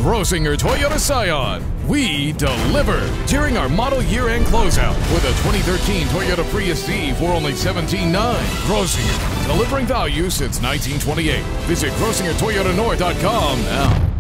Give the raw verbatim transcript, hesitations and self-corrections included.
Grosinger Toyota Scion. We deliver during our model year-end closeout with a twenty thirteen Toyota Prius C for only seventeen nine. Grosinger, delivering value since nineteen twenty-eight. Visit grosinger toyota north dot com now.